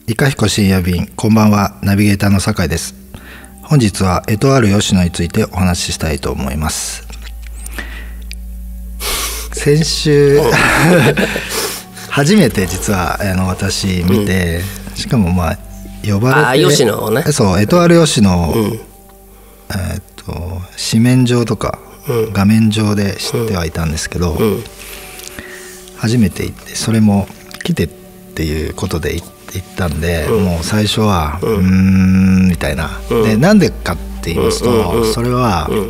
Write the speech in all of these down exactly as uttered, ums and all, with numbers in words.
いかひこ深夜便、こんばんは。ナビゲーターの酒井です。本日はエトワール吉野についてお話ししたいと思います。先週初めて実はあの私見て、うん、しかもまあ呼ばれて、 あ吉野ね、 そうエトワール吉野、うん、えー、っと紙面上とか、うん、画面上で知ってはいたんですけど、うん、初めて行ってそれも来てっていうことで行って行ったんで、うん、もう最初はうーんみたいな、うん、でなんでかって言いますと、うん、それは、うん、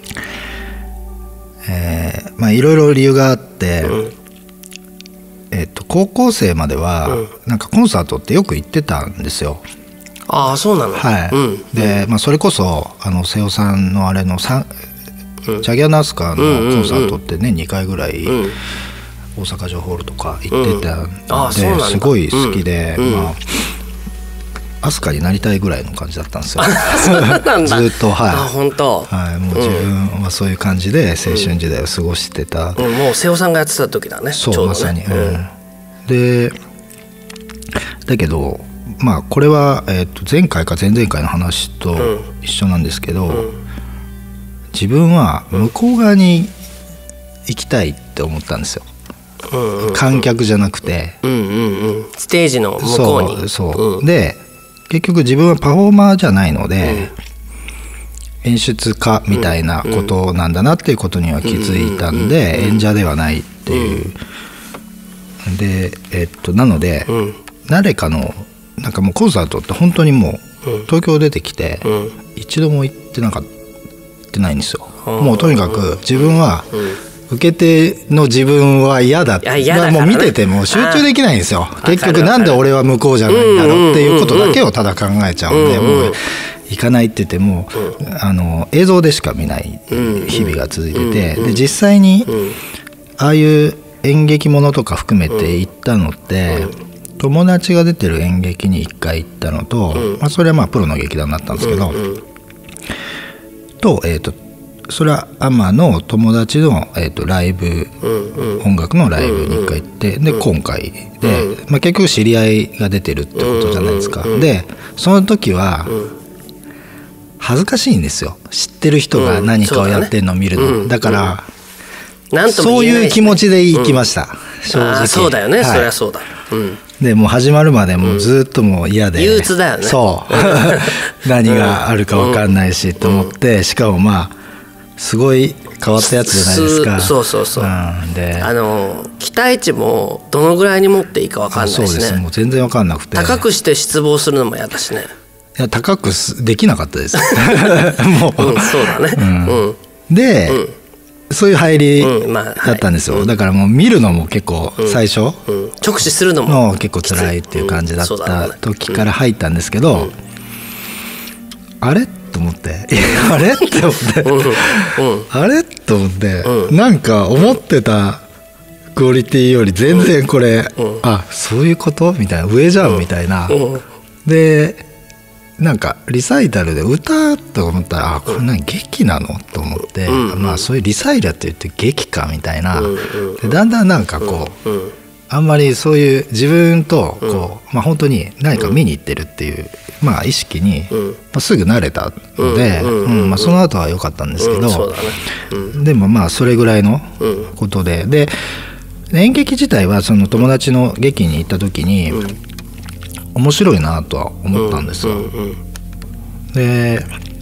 えー、まあいろいろ理由があって、うん、えー、と高校生までは、うん、なんかコンサートってよく行ってたんですよ。 ああそうなの。 はい、うん、で、まあ、それこそあの瀬尾さんのあれのさん、うん、ジャギアナスカのコンサートってね、うん、にかいぐらい、うん、大阪城ホールとか行ってたんで、うん、すごい好きで、うん、まあ飛鳥になりたいぐらいの感じだったんですよ。ずっと、はい、 あ本当、 はい、もう自分はそういう感じで青春時代を過ごしてた、 うんうん、もう瀬尾さんがやってた時だね。 そうちょうどね、 まさに、うん、でだけどまあこれは、えー、と前回か前々回の話と一緒なんですけど、うん、自分は向こう側に行きたいって思ったんですよ。うんうん、観客じゃなくて、 うんうんうん、ステージの向こうに。 そうそう、うん、で結局自分はパフォーマーじゃないので、うん、演出家みたいなことなんだなっていうことには気づいたんで、演者ではないっていう、うん、でえっとなので、うん、誰かのなんかもうコンサートって本当にもう、うん、東京出てきて、うん、一度も行ってなんかってないんですよ。うん、もうとにかく自分は、うん、受け手の自分は嫌だって、ね、もう見てても集中できないんですよ。結局なんで俺は向こうじゃないんだろうっていうことだけをただ考えちゃうんで、もう行かないって言っても、うん、あの映像でしか見ない日々が続いてて、で実際にああいう演劇ものとか含めて行ったのって、友達が出てる演劇にいっかい行ったのと、まあ、それはまあプロの劇団だったんですけど、とえっとそれはアマの友達の、えー、とライブ、うんうん、音楽のライブにいっかい行って、うんうん、で今回で、うんまあ、結局知り合いが出てるってことじゃないですか、うんうん、でその時は恥ずかしいんですよ。知ってる人が何かをやってるのを見るの、うん だ, ね、だから、うん、そういう気持ちで行きました、うん、正直。 あそうだよね、はい、そりゃそうだ、うん、 でもう始まるまでもうずっともう嫌で、 憂鬱だよね。 そう何があるか分かんないしと思って、しかもまあすごい変わったやつじゃないですか。 そうそうそう、うん、であの期待値もどのぐらいに持っていいか分かんないしね。 そうです、もう全然分かんなくて、 高くして失望するのも嫌だしね。 いや高くできなかったですもう、 うん、そうだね、うんうん、で、うん、そういう入りだったんですよ、うんまあはい、だからもう見るのも結構最初、 うんうん、直視するのもも結構辛いっていう感じだった時から入ったんですけど、うんうん、あれと思ってあれって思ってうん、うん、あれと思って、うん、なんか思ってたクオリティより全然これ、うん、あそういうことみたいな、上じゃんみたいな、うんうん、でなんかリサイタルで歌と思ったら、あこれ何劇なのと思って、うんうん、まあそういうリサイタルって言って劇かみたいな、うんうん、でだんだんなんかこう、うんうん、あんまりそういう自分とこう、うんまあ、本当に何か見に行ってるっていう、まあ、意識に、うんまあ、すぐ慣れたのでその後は良かったんですけど、うんそうだねうん、でもまあそれぐらいのことで、で演劇自体はその友達の劇に行った時に、うん、面白いなとは思ったんですよ、うんうんうん、で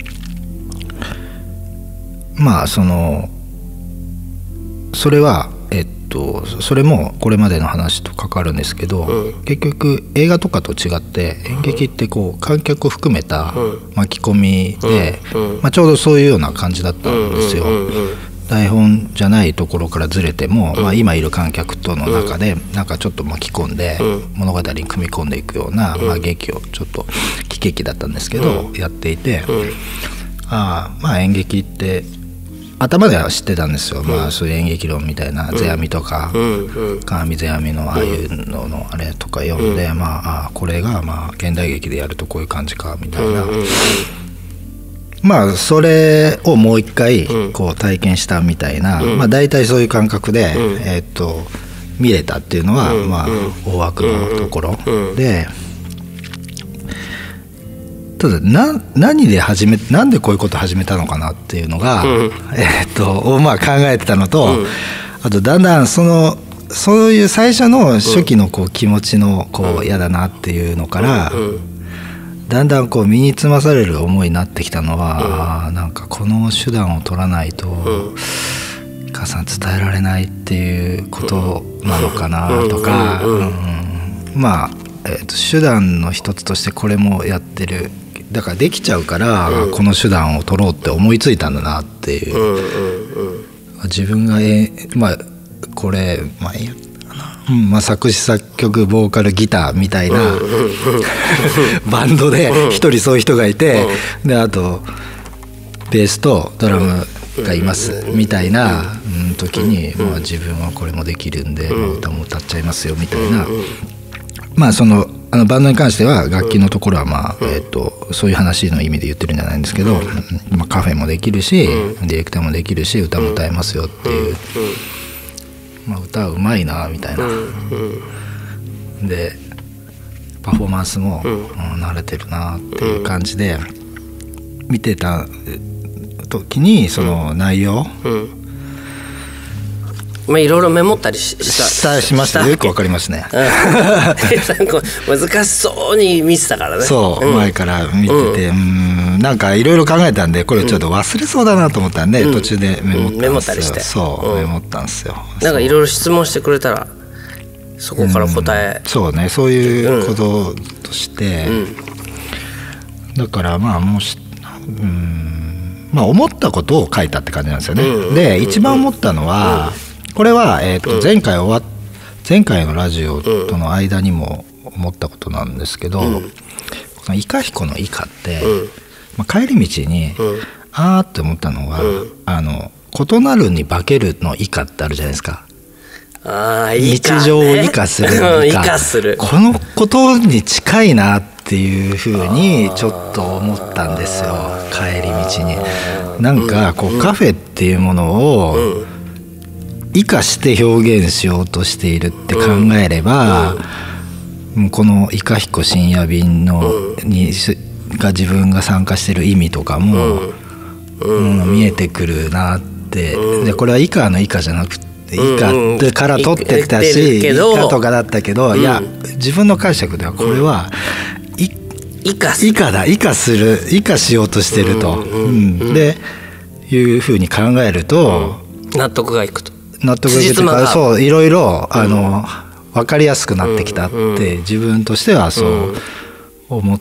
まあそのそれはえっとそれもこれまでの話と関わるんですけど、うん、結局映画とかと違って演劇ってこう観客を含めた巻き込みで、うんうんまあ、ちょうどそういうような感じだったんですよ、うんうんうんうん、台本じゃないところからずれても、うんまあ、今いる観客との中でなんかちょっと巻き込んで物語に組み込んでいくような、まあ、劇をちょっと喜劇だったんですけど、うん、やっていて、うん、あまあ演劇って頭では知ってたんですよ、うんまあ、そういう演劇論みたいな世阿弥とか鏡世阿弥のああいうののあれとか読んで、うんまあ、あこれがまあ現代劇でやるとこういう感じかみたいな、うんまあそれをもう一回こう体験したみたいな、うんまあ、大体そういう感覚で、うんえー、と見れたっていうのは、うんまあ、大枠のところ、うん、でただな何で始めなんでこういうこと始めたのかなっていうのが、うん、えー、っとまあ考えてたのと、うん、あとだんだんそのそういう最初の初期のこう気持ちのこう嫌だなっていうのから、うんうん、だんだんこう身につまされる思いになってきたのは、うん、なんかこの手段を取らないと、うん、母さん伝えられないっていうことなのかなとか、うんうん、まあ、えー、と手段の一つとしてこれもやってる。だからできちゃうから、うん、この手段を取ろうって思いついたんだなっていう、うんうんうん、自分がえまあこれ、まあうんまあ、作詞作曲ボーカルギターみたいな、うんうんうん、バンドで一人そういう人がいて、うん、であとベースとドラムがいますみたいな、うん、時に、まあ、自分はこれもできるんで、まあ、歌も歌っちゃいますよみたいな、まあそのあのバンドに関しては楽器のところはまあ、えー、とそういう話の意味で言ってるんじゃないんですけど、まあ、カフェもできるしディレクターもできるし歌も歌えますよっていう、まあ、歌うまいなみたいな、でパフォーマンスも、うん、慣れてるなっていう感じで見てた時にその内容、うんうんまあ、いろいろメモったりししたしました。よくわかりますね。 難しそうに見てたからね。 そう、うん、前から見てて、うん、なんかいろいろ考えたんでこれちょっと忘れそうだなと思ったんで、うん、途中でメモったんですよ、うん、メモったりしてそう、うん、メモったんですよ。 なんかいろいろ質問してくれたらそこから答え、 うん、そうねそういうこととして、うん、だからまあもしうんまあ思ったことを書いたって感じなんですよね、うん、で一番思ったのは、うんこれは、えー、と前回終わっ前回のラジオとの間にも思ったことなんですけど、うん、このイカヒコのイカって、うんまあ、帰り道に、うん、あーって思ったのが、うん、あの異なるに化けるのイカってあるじゃないですか。 あーイカね、 日常をイカするイカ、イカするこのことに近いなっていうふうにちょっと思ったんですよ帰り道に。なんかこうカフェっていうものを、うん生かして表現しようとしているって考えれば、うんうん、このイカヒコ深夜便の、うん、にが自分が参加してる意味とかも、うんうん、見えてくるなって、うん、でこれはイカのイカじゃなくてイカってから取ってきたし、うん、イカとかだったけど、うん、いや自分の解釈ではこれは、うん、イ, イ, カイカだイカするイカしようとしてると、うんうんうん、でいうふうに考えると、 うん、納得がいくと納得がいくというかそういろいろあの、うん、分かりやすくなってきたって、うん、自分としてはそう思って、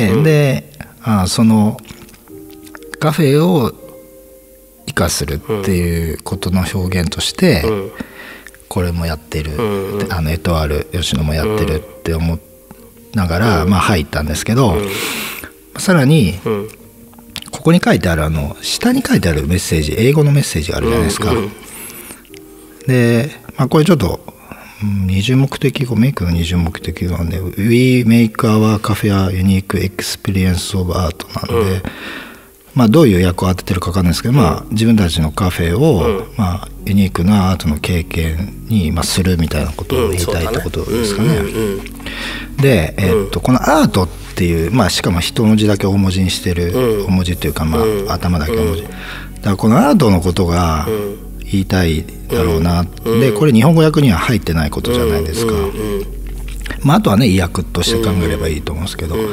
うん、であそのカフェを生かするっていうことの表現として、うん、これもやってる、うん、あのエトワール吉野もやってるって思いながら、うんまあ、入ったんですけど、うん、さらに、うん、ここに書いてあるあの下に書いてあるメッセージ英語のメッセージがあるじゃないですか、うんうんで、まあ、これちょっと二重目的語メイクの二重目的語なんで We make our cafe a unique experience of art なんで、うんまあ、どういう役を当ててるか分かんないですけど、まあ、自分たちのカフェを、うんまあ、ユニークなアートの経験に、まあ、するみたいなことを言いたいってことですかね。で、えーっと、このアートっていう、まあ、しかも一文字だけ大文字にしてる、大文字っていうか、まあ、頭だけ大文字だからこのアートのことが言いたいだろうな、うん、でこれ日本語訳には入ってないことじゃないですか、うんうんうんまあ、あとはね意訳として考えればいいと思うんですけど、うんうん、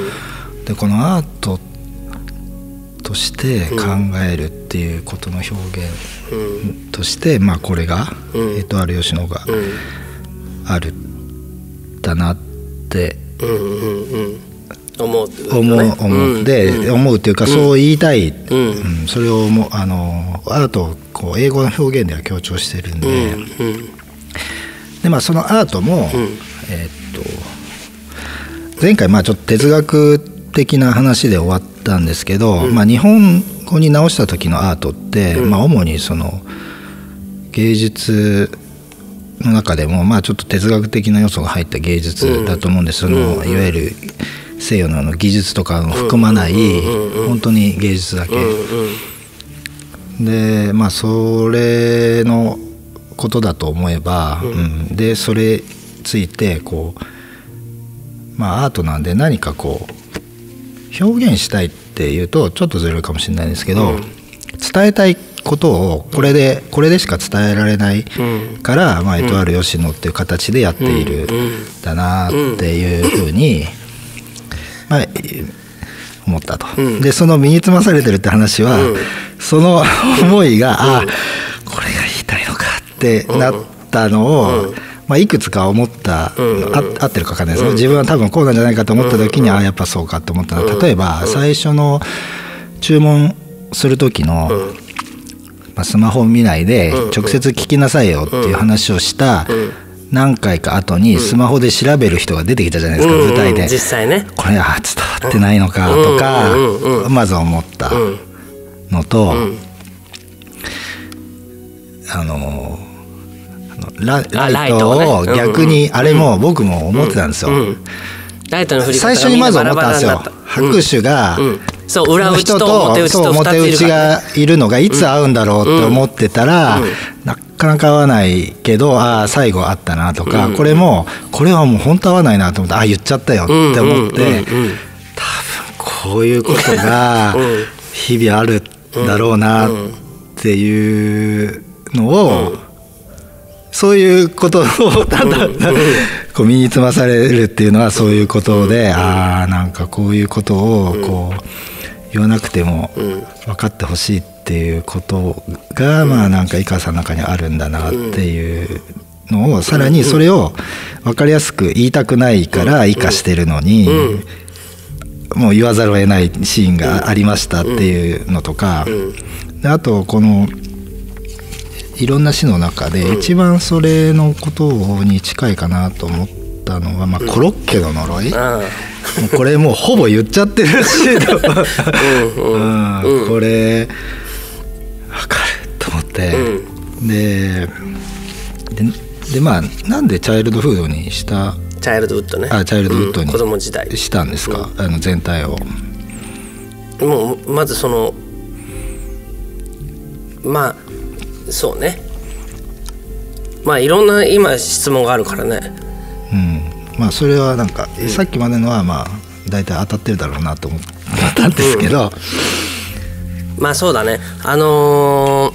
でこのアートとして考えるっていうことの表現として、うんまあ、これが、うん、エトワール吉野があるだなって、うんうんうん、 思うってことね、思う、思うで、うん、思うっていうか、うん、そう言いたい、うんうん、それをもあのアートをこう英語の表現では強調してるんで、うんうん、でまあそのアートも、うん、えー、っと前回まあちょっと哲学的な話で終わったんですけど、うんまあ、日本語に直した時のアートって、うんまあ、主にその芸術の中でもまあちょっと哲学的な要素が入った芸術だと思うんです、うん、そのいわゆる西洋のあの技術とかも含まない本当に芸術だけでまあそれのことだと思えば、うん、でそれについてこうまあアートなんで何かこう表現したいっていうとちょっとずれるかもしれないんですけど、うん、伝えたいことをこれでこれでしか伝えられないから、うん、まあ、エトワール吉野っていう形でやっているんだなっていうふうに、まあ、思ったと、うん、でその身につまされてるって話は、うん、その思いが、うん、あこれが言いたいのかってなったのを、うん、まあ、いくつか思った、うん、あ合ってるか分かんないですけど、自分は多分こうなんじゃないかと思った時に、うん、あやっぱそうかと思ったのは、例えば最初の注文する時の、うん、まあ、スマホを見ないで直接聞きなさいよっていう話をした何回か後にスマホで調べる人が出てきたじゃないですか、舞台で。 実際ね、 これあ伝わってないのかとかまず思ったのと、あのラ, ライトを逆にあれも僕も思ってたんですよ。 ライトの振り方最初にまず思ったんですよ。拍手がそう裏打ちと表打ちとふたついるから、 表打ちがいるのがいつ合うんだろうって思ってたら、うんうん、なかなか合わないけど、ああ最後あったなとか、うん、これもこれはもう本当合わないなと思って、ああ言っちゃったよって思って、うんうんうんうん、多分こういうことが日々あるだろうなっていうのを、うん、そういうことをただこう身につまされるっていうのはそういうことで、ああなんかこういうことをこう言わなくても分かってほしいっていうことが、まあなんか井川さんの中にあるんだなっていうのを、さらにそれを分かりやすく言いたくないから生かしてるのに、もう言わざるを得ないシーンがありましたっていうのとか、であとこのいろんな詩の中で一番それのことに近いかなと思ったのは、まあ、コロッケの呪い、うん、これもうほぼ言っちゃってるしうん、うん、これ分かると思って、うん、で, で, でまあなんでチャイルドフードにしたチャイルドウッドねあチャイルドウッドに、うん、 子供時代したんですか、うん、あの全体を。 もうまずそのまあそうね、まあいろんな今質問があるからね、 うん、まあそれはなんか、うん、さっきまでのはまあ大体当たってるだろうなと思ったんですけど、 うん、まあそうだね、あの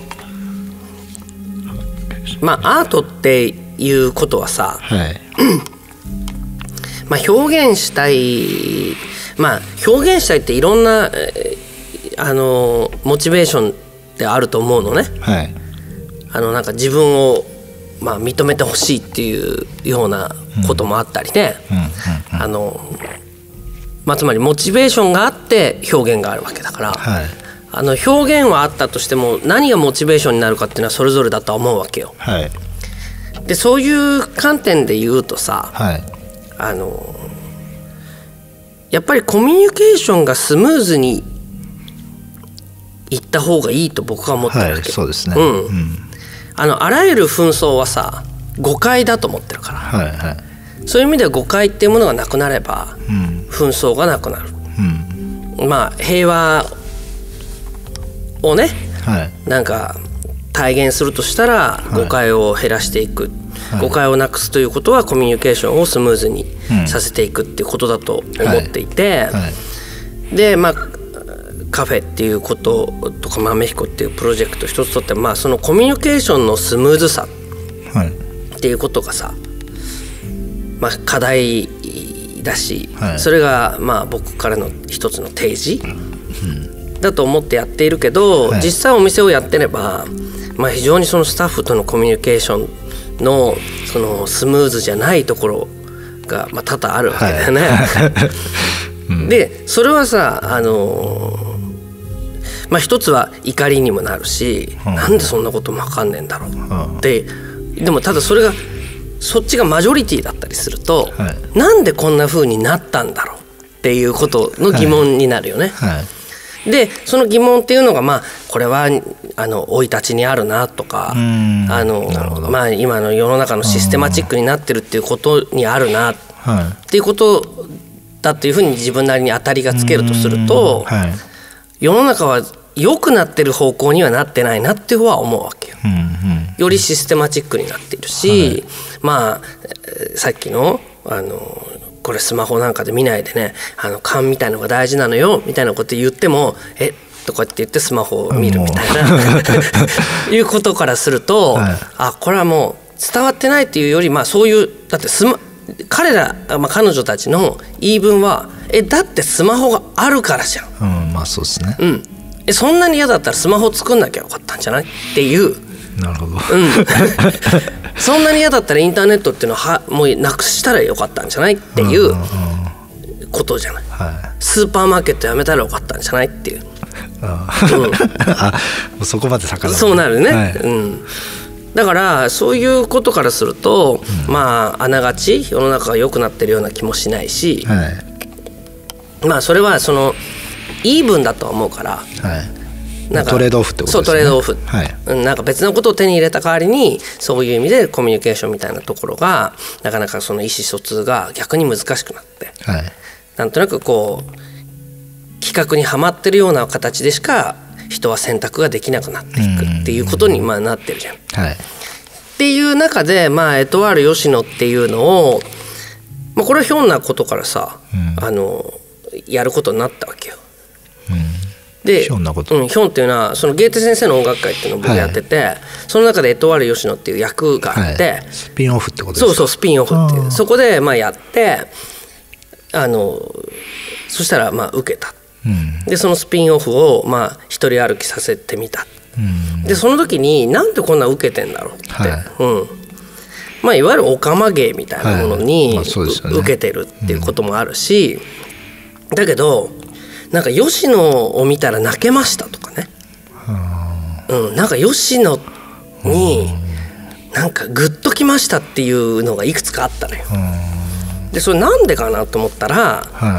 ー、まあアートっていうことはさ、はい、まあ表現したいまあ表現したいっていろんな、あのー、モチベーションってあると思うのね、はい、あのなんか自分をまあ認めてほしいっていうようなこともあったりね、あのまあつまりモチベーションがあって表現があるわけだから、はい、あの表現はあったとしても何がモチベーションになるかっていうのはそれぞれだとは思うわけよ、はい、でそういう観点で言うとさ、はい、あのやっぱりコミュニケーションがスムーズにいった方がいいと僕は思ってるわけ、はい、そうですね、うんうん、あのあらゆる紛争はさ誤解だと思ってるから、はいはい、そういう意味では誤解っていうものがなくなれば、うん、紛争がなくなる、うん、まあ平和をね、はい、なんか体現するとしたら誤解を減らしていく、はい、誤解をなくすということはコミュニケーションをスムーズにさせていくっていうことだと思っていて、はいはい、でまあカフェっていうこととか豆彦っていうプロジェクト一つとって、まあ、そのコミュニケーションのスムーズさっていうことがさ、まあ、課題だし、はい、それがまあ僕からの一つの提示だと思ってやっているけど、はい、実際お店をやってれば、まあ、非常にそのスタッフとのコミュニケーションのそのスムーズじゃないところがまあ多々あるわけだよね、はいうん、でそれはさあのまあ、一つは怒りにもなるし、うん、なんでそんなことも分かんねえんだろうって、うん、でもただそれがそっちがマジョリティだったりすると、はい、なんでこんな風になったんだろうっていうことの疑問になるよね、はいはい、でその疑問っていうのがまあこれはあの生い立ちにあるなとか、あのまあ、今の世の中のシステマチックになってるっていうことにあるなっていうことだっていうふうに自分なりに当たりがつけるとすると、はい、世の中は良くなってる方向にはなってないなっていうのは思うわけよ、うんうん、よりシステマチックになっているし、はい、まあさっきのあのこれスマホなんかで見ないでね、あの勘みたいのが大事なのよみたいなこと言っても、えとかって言ってスマホを見るみたいないうことからすると、はい、あこれはもう伝わってないっていうより、まあそういうだってスマ彼ら、まあ、彼女たちの言い分はえだってスマホがあるからじゃん、 うん、まあそうですね、 うん、えそんなに嫌だったらスマホ作んなきゃよかったんじゃないっていう。 なるほど、うん、 そんなに嫌だったらインターネットっていうのはもうなくしたらよかったんじゃないっていうことじゃない、はい、スーパーマーケットやめたらよかったんじゃないっていう、 あ、うん、あもうそこまで遡る、 そうなるね、 はい、 うん、だからそういうことからすると、うん、まああながち世の中が良くなってるような気もしないし、はい、まあそれはそのイーブンだとは思うから、はい、なんかトレードオフってことですね。 そうトレードオフ、 はい、 なんか別のことを手に入れた代わりにそういう意味でコミュニケーションみたいなところがなかなかその意思疎通が逆に難しくなって、はい、なんとなくこう規格にはまってるような形でしか人は選択ができなくなっていくっていうことにまあなってるじゃん、はい、っていう中で、まあ、エトワール吉野っていうのを、まあ、これはひょんなことからさ、うん、あのやることになったわけよ。でひょんなこと、 うん、ひょんっていうのはそのゲーテ先生の音楽会っていうのを僕やってて、はい、その中でエトワール吉野っていう役があって、はい、 スピンオフってことですか。 そうそうスピンオフっていうそこでまあやってあのそしたらまあ受けた、うん、でそのスピンオフをまあ一人歩きさせてみた、うん、でその時になんでこんな受けてんだろうって、はい、うんまあ、いわゆるオカマ芸みたいなものに、はいまあそうですよね、受けてるっていうこともあるし、うん、だけどなんか吉野を見たら泣けましたとかね、うん、なんか吉野になんかグッときましたっていうのがいくつかあったのよ。でそれなんでかなと思ったら、はい、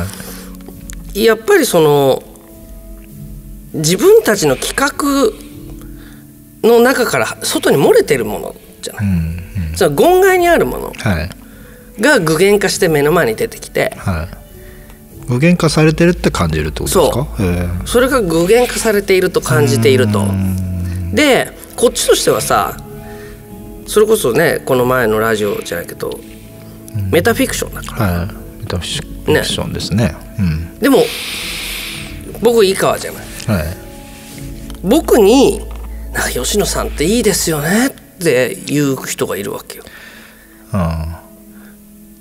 やっぱりその自分たちの企画の中から外に漏れてるものじゃない、うんうん、その言外にあるものが具現化して目の前に出てきて、はい具現化されてるって感じるってことですか。 そうそれが具現化されていると感じていると。でこっちとしてはさそれこそねこの前のラジオじゃないけど、うん、メタフィクションだから、はい、 メタフィクションですね、ねうん、 でも僕井川じゃない、はい、僕になんか吉野さんっていいですよねって言う人がいるわけよ、うん、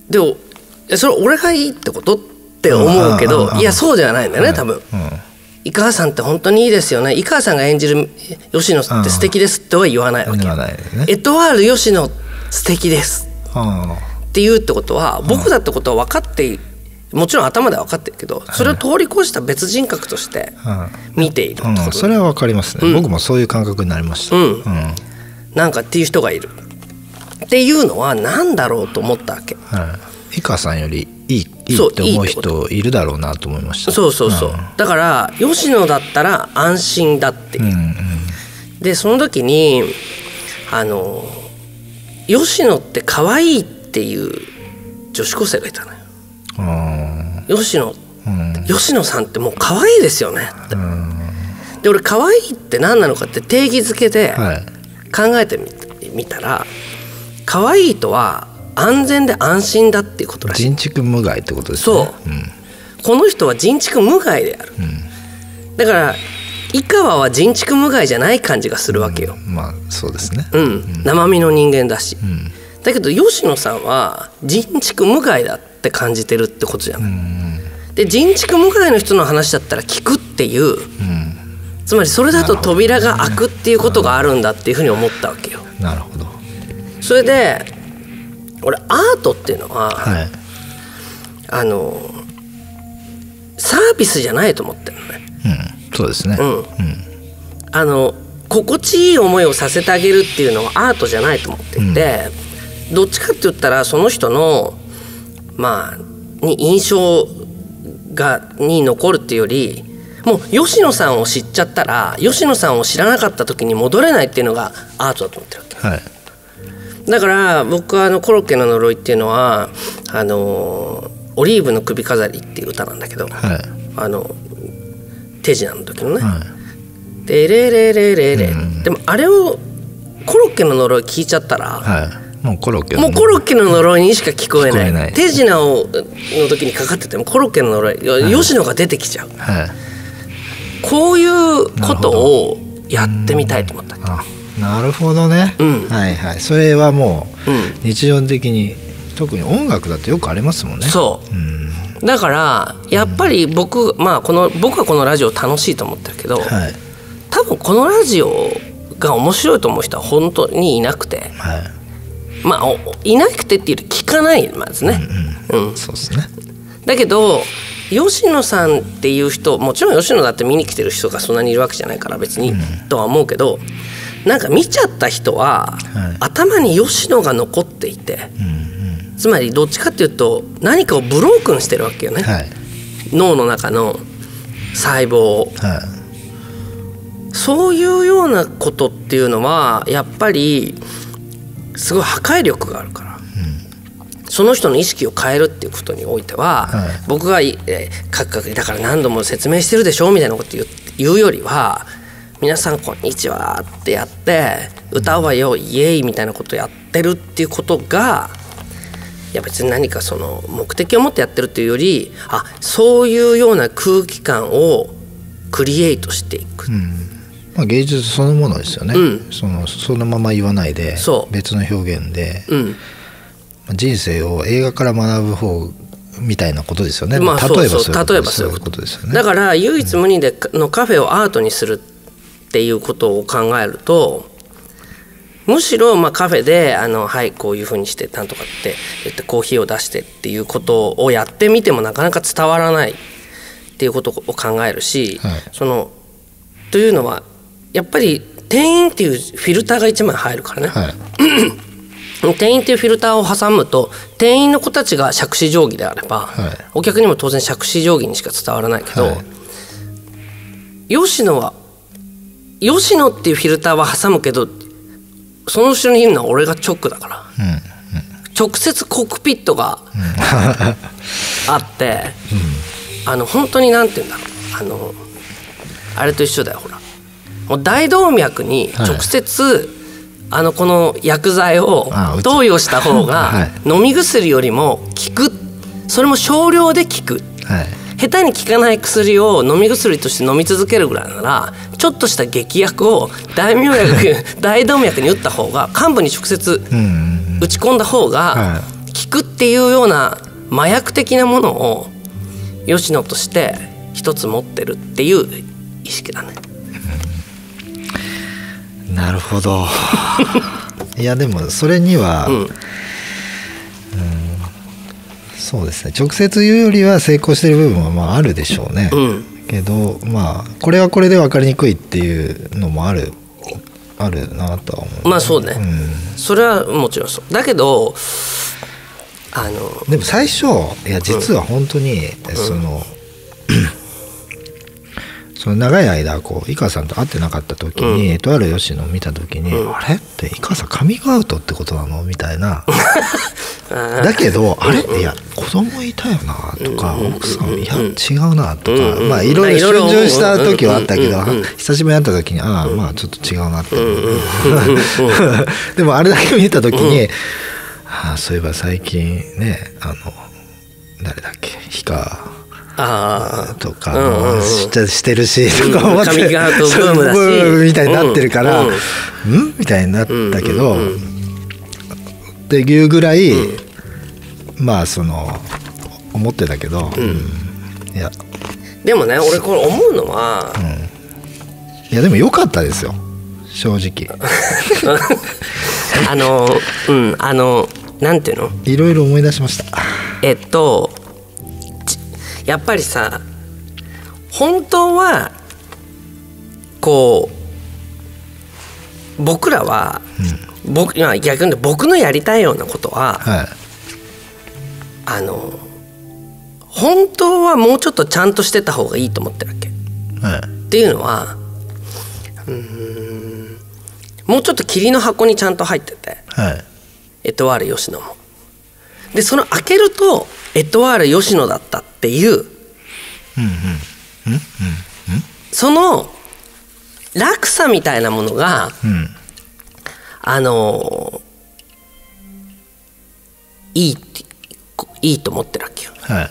でもそれ俺がいいってことって思うけど、いやそうじゃないんだよね、はい、多分、うん、井川さんって本当にいいですよね、井川さんが演じる吉野って素敵ですっては言わないわけ、うんね、エトワール吉野素敵ですって言うってことは、僕だってことは分かってもちろん頭では分かってるけど、それを通り越した別人格として見ているってこと、 うん、それは分かりますね、うん、僕もそういう感覚になりました、うんうん、 なんかっていう人がいるっていうのは何だろうと思ったわけ、 はい、井川さんよりいい、いいって思う人いるだろうなと思いました。 そうそうそう、うん、だから吉野だったら安心だっていう、うんうん、でその時にあの吉野って可愛いっていう女子高生がいたのよ。吉野、うん、吉野さんってもう可愛いですよねって、うん、で俺可愛いって何なのかって定義づけで考えてみたら、可愛いとは安全で安心だっていうことらしい。 人畜無害ってことですね。 そう、うん、この人は人畜無害である、うん、だから井川は人畜無害じゃない感じがするわけよ、 うん、まあそうですね、 うんうん、生身の人間だし、うん、だけど吉野さんは人畜無害だって感じてるってことじゃない、うん、で人畜無害の人の話だったら聞くっていう、うん、つまりそれだと扉が開くっていうことがあるんだっていうふうに思ったわけよ。 なるほど。 それで俺アートっていうのは、はい、あのサービスじゃないと思ってるのね、 うん、そうですね、うんうん、 あの心地いい思いをさせてあげるっていうのはアートじゃないと思っていて、うん、どっちかって言ったらその人のまあに印象がに残るっていうよりもう吉野さんを知っちゃったら吉野さんを知らなかった時に戻れないっていうのがアートだと思ってるわけ、はい、だから僕はあのコロッケの呪いっていうのはあのオリーブの首飾りっていう歌なんだけど、はい、あの手品の時のね、はい、でレレレレレ、うん、でもあれをコロッケの呪い聞いちゃったら、はい、 もうコロッケもうコロッケの呪いにしか聞こえない。 聞こえない手品をの時にかかっててもコロッケの呪い、はい、吉野が出てきちゃう、はい、こういうことをやってみたいと思った。 あ、なるほどね、うん、はいはい。それはもう日常的に、うん、特に音楽だとよくありますもんね。 そう、うん、だからやっぱり僕、まあ、この僕はこのラジオ楽しいと思ってるけど、はい、多分このラジオが面白いと思う人は本当にいなくて、はい、まあいなくてっていうより聞かないまずね、うんうんうん、そうですね。だけど吉野さんっていう人、もちろん吉野だって見に来てる人がそんなにいるわけじゃないから別に、うん、とは思うけど、なんか見ちゃった人は、はい、頭に吉野が残っていて、うんうん、つまりどっちかっていうと何かをブロークンしてるわけよね、はい、脳の中の細胞を、はい、そういうようなことっていうのはやっぱりすごい破壊力があるから、うん、その人の意識を変えるっていうことにおいては、はい、僕が、えー、カクカクだから何度も説明してるでしょみたいなこと言う、言うよりは、皆さんこんにちはってやって歌うわよイエーイみたいなことをやってるっていうことが、いや別に何かその目的を持ってやってるっていうより、あ、そういうような空気感をクリエイトしていく、うん、 まあ、芸術そのものですよね、うん、そのそのまま言わないで別の表現で、うん、人生を映画から学ぶ方みたいなことですよね、まあ、例えばそういうことですよね。 だから唯一無二でのカフェをアートにするっていうことを考えると、むしろまあカフェであの、はい、こういうふうにしてなんとかって言ってコーヒーを出してっていうことをやってみてもなかなか伝わらないっていうことを考えるし、はい、そのというのはやっぱり店員っていうフィルターが一枚入るからね、はい、店員っていうフィルターを挟むと店員の子たちが杓子定規であれば、はい、お客にも当然杓子定規にしか伝わらないけど、はい、吉野は吉野っていうフィルターは挟むけど、その後ろにいるのは俺が直だから、うんうん、直接コックピットが、うん、あって、うん、あの本当になんて言うんだろう、あのあれと一緒だよ、ほらもう大動脈に直接、はい、あのこの薬剤を投与した方が、はい、飲み薬よりも効く、それも少量で効く、はい、下手に効かない薬を飲み薬として飲み続けるぐらいなら、ちょっとした劇薬を大動脈大動脈に打った方が、患部に直接打ち込んだ方が効くっていうような麻薬的なものを吉野として一つ持ってるっていう意識だね。 なるほどいやでもそれには、うんうん、そうですね、直接言うよりは成功してる部分はまああるでしょうね、うん、けどまあこれはこれで分かりにくいっていうのもあるあるなとは思う。 まあそうね、うん、それはもちろんそうだけど、あのでも最初いや実は本当に、うん、その、うんその長い間こう井川さんと会ってなかった時に、うん、とある吉野を見た時に、うん、あれって井川さんカミングアウトってことなのみたいなだけどあれ、うん、いや子供いたよなとか、うん、奥さんいや違うなとか、うん、まあいろいろ逡巡した時はあったけど、うん、久しぶりに会った時にああまあちょっと違うなって、うん、でもあれだけ見た時に、うん、ああそういえば最近ねあの誰だっけ氷川あとか、うんうん、し, してるしとか思って、 カミングアウトブームだしブームみたいになってるから、うんうん、みたいになったけど、うんうんうん、っていうぐらい、うん、まあその思ってたけど、うん、いやでもね俺これ思うのは、 うん、いやでも良かったですよ正直あのうんあのなんていうのいろいろ思い出しました。 えっとやっぱりさ本当はこう僕らは、うん、僕逆に僕のやりたいようなことは、はい、あの本当はもうちょっとちゃんとしてた方がいいと思ってるわけ、はい、っていうのはうーんもうちょっと霧の箱にちゃんと入ってて、はい、エトワール吉野もでその開けるとエトワール吉野だったっていう、うんうんうんうん、その落差みたいなものが、うん、あのいいいいと思ってるわけよ。 はい、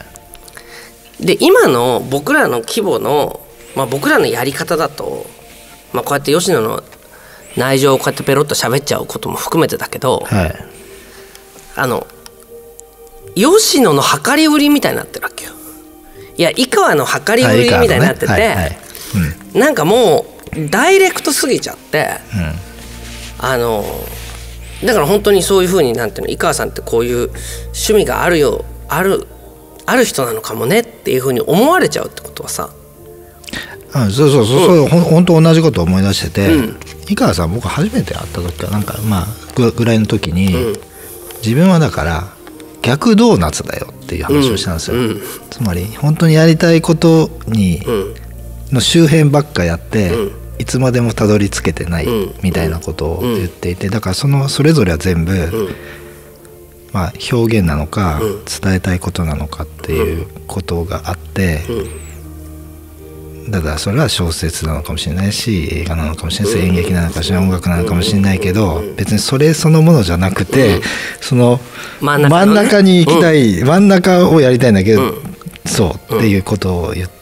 で今の僕らの規模の、まあ、僕らのやり方だと、まあ、こうやって吉野の内情をこうやってペロッと喋っちゃうことも含めてだけど、 はい、 あの吉野の量り売りみたいになってるわけよ。いや井川の量り売りみたいになってて、はいはいはい、うん、なんかもうダイレクトすぎちゃって、うん、あのだから本当にそういう風になんていうの、井川さんってこういう趣味があるよあるある人なのかもねっていう風に思われちゃうってことはさ、 あ、そうそうそう、うん、ほ本当同じことを思い出してて、うん、井川さん僕初めて会った時はなんかまあぐ, ぐらいの時に、うん、自分はだから逆ドーナツだよっていう話をしたんですよ、うんうん、つまり本当にやりたいことに、うん、の周辺ばっかやって、うん、いつまでもたどり着けてないみたいなことを言っていて、だからそのそれぞれは全部、うん、まあ、表現なのか、うん、伝えたいことなのかっていうことがあって、うん、だからそれは小説なのかもしれないし映画なのかもしれないし、うん、演劇なのかもしれない、音楽なのかもしれないけど、うん、別にそれそのものじゃなくて、うん、その真ん中のね、真ん中に行きたい、うん、真ん中をやりたいんだけど、うん、そうっていうことを言って、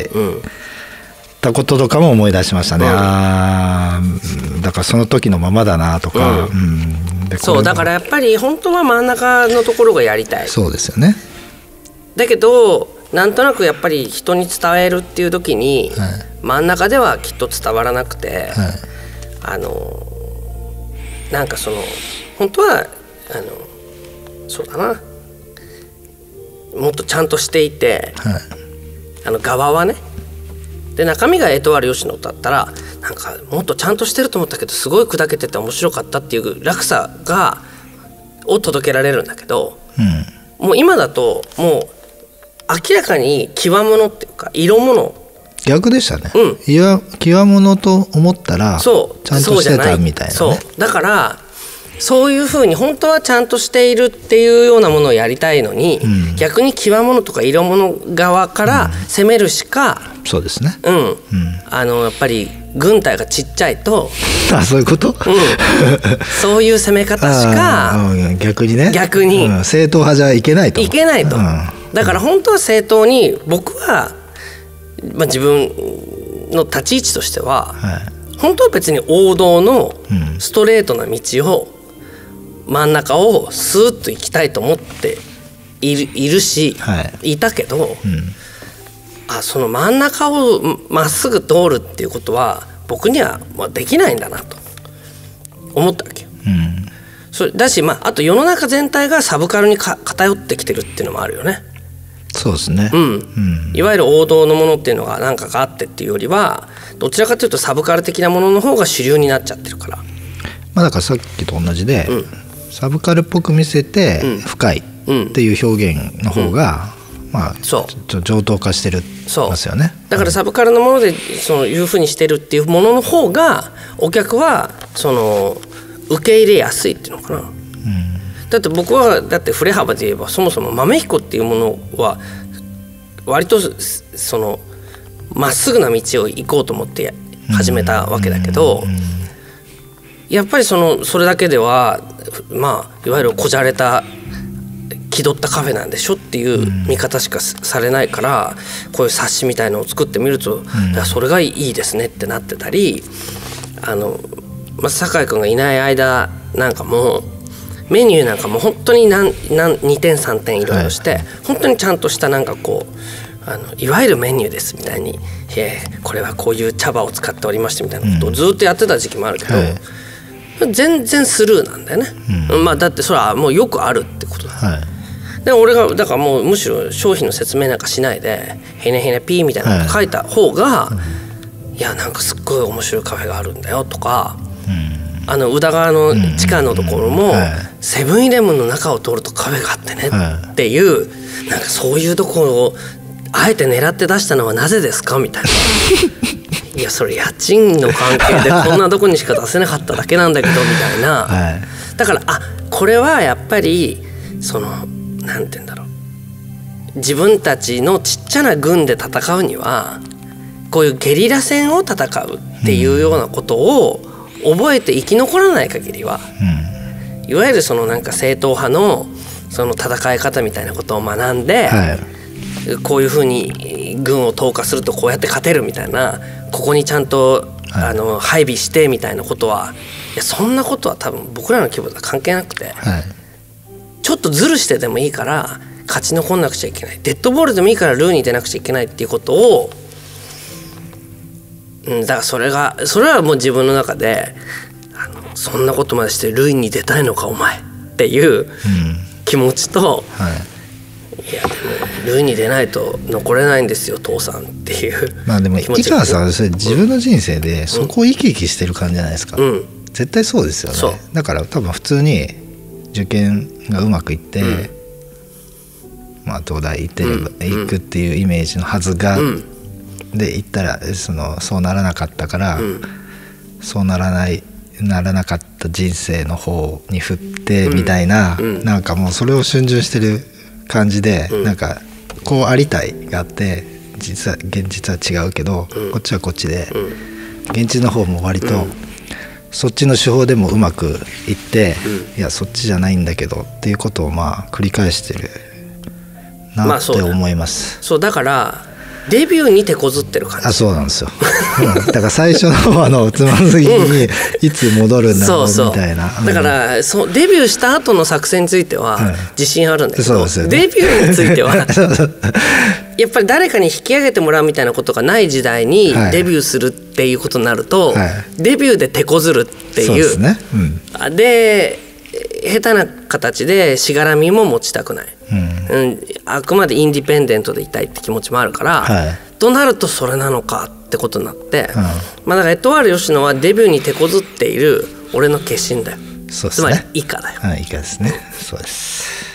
うん、たこととかも思い出しましたね、うん、あだからその時のままだなとか、うんうん、でそうだからやっぱり本当は真ん中のところがやりたい。 そうですよね。 だけどなんとなくやっぱり人に伝えるっていう時に、はい、真ん中ではきっと伝わらなくて、はい、あのなんかその本当はあのそうだな、もっとちゃんとしていて、はい、あの側はね、で中身がエトワール吉野だったらなんかもっとちゃんとしてると思ったけどすごい砕けてて面白かったっていう落差がを届けられるんだけど、うん、もう今だともう明らかに極物っていうか色物逆でしたね、うん、いや極物と思ったらちゃんとしてたみたいな、ね、 そうそうだからそういうふうに本当はちゃんとしているっていうようなものをやりたいのに、うん、逆に極物とか色物側から攻めるしか、 うん、そうですね、 うんうん、あのやっぱり軍隊がちっちゃいとあそういうこと、うん、 そういう攻め方しか逆にね逆に、 うん、正統派じゃいけないといけないと、うん、だから本当は正統に僕は、まあ、自分の立ち位置としては、はい、本当は別に王道のストレートな道を真ん中をスーッと行きたいと思ってい る, いるし、はい、いたけど、うん、あその真ん中をまっすぐ通るっていうことは僕にはまあできないんだなと思ったわけよ、うん、それだし、まあ、あと世の中全体がサブカルにか偏ってきてるっていうのもあるよね。 そうですね、 うんうん、いわゆる王道のものっていうのが何かがあってっていうよりはどちらかというとサブカル的なものの方が主流になっちゃってるから、 まあ、だからさっきと同じで、うん、サブカルっぽく見せて深いっていう表現の方が、うんうん、まあそう上等化してるますよね。 だからサブカルのものでそういうふうにしてるっていうものの方がお客はその受け入れやすいっていうのかな、うん、だって僕はだって振れ幅で言えばそもそも豆彦っていうものは割とそのまっすぐな道を行こうと思って始めたわけだけど、うんうん、やっぱりそのそれだけではまあいわゆるこじゃれた気取ったカフェなんでしょっていう見方しかされないから、うん、こういう冊子みたいのを作ってみると、うん、いやそれがいいですねってなってたり、あの、まあ、酒井君がいない間なんかもメニューなんかも本当に何何にてんさんてんいろいろして、はい、本当にちゃんとしたなんかこうあのいわゆるメニューですみたいに、えー、これはこういう茶葉を使っておりましてみたいなことをずっとやってた時期もあるけど、うん、全然スルーなんだよね、うん、まあだってそれはもうよくあるってことだ、はい、で俺がだからもうむしろ商品の説明なんかしないでヘネヘネピーみたいなの書いた方が、はい、いやなんかすっごい面白いカフェがあるんだよとか、うん、あの宇田川の地下のところも、うんはい、セブンイレブンの中を通るとカフェがあってねっていう、はい、なんかそういうところをあえて狙って出したのはなぜですかみたいないやそれ家賃の関係でこんなとこにしか出せなかっただけなんだけどみたいな、はい、だからあこれはやっぱりそのなんて言うんだろう、自分たちのちっちゃな軍で戦うにはこういうゲリラ戦を戦うっていうようなことを覚えて生き残らない限りは、うん、いわゆるそのなんか正統派のその戦い方みたいなことを学んで、 はい、 こういうふうに軍を投下するとこうやって勝てるみたいな、ここにちゃんと、はい、あの配備してみたいなことは、いやそんなことは多分僕らの規模では関係なくて、はい、ちょっとズルしてでもいいから勝ち残んなくちゃいけない、デッドボールでもいいからルーに出なくちゃいけないっていうことを、うん、だからそれがそれはもう自分の中で、あのそんなことまでしてルーに出たいのかお前っていう気持ちと、うんはい、いやでもルーに出ないと残れないんですよ父さんっていう。 まあでも井川さんそれ自分の人生でそこを生き生きしてる感じじゃないですか、うん、絶対そうですよね。だから多分普通に受験がうまくいって、うん、まあ東大行ってれば行くっていうイメージのはずが、うん、で行ったらそのそうならなかったから、うん、そうならないならなかった人生の方に振ってみたいな、うんうん、なんかもうそれを逡巡してる感じで、うん、なんかこうありたいがあって実は現実は違うけど、うん、こっちはこっちで、うん、現実の方も割と、うん、そっちの手法でもうまくいって、うん、いやそっちじゃないんだけどっていうことをまあ繰り返してるなって思います。 まあ、そうだ、そうだからデビューに手こずってる感じ。 あ、そうなんですよ、うん、だから最初のあのつまずきにいつ戻るんだろうみたいな、 うん、だからそデビューした後の作戦については自信あるんだけど、うんね、デビューについてはやっぱり誰かに引き上げてもらうみたいなことがない時代にデビューするっていうことになると、はい、デビューで手こずるっていう、そうですね、うん、で下手な形でしがらみも持ちたくない、うんうん、あくまでインディペンデントでいたいって気持ちもあるから、はい、となるとそれなのかってことになって、うん、まあだからエトワール吉野はデビューに手こずっている俺の化身だよ。 そうですね、 つまり以下だよ。 はい、以下ですね。そうです。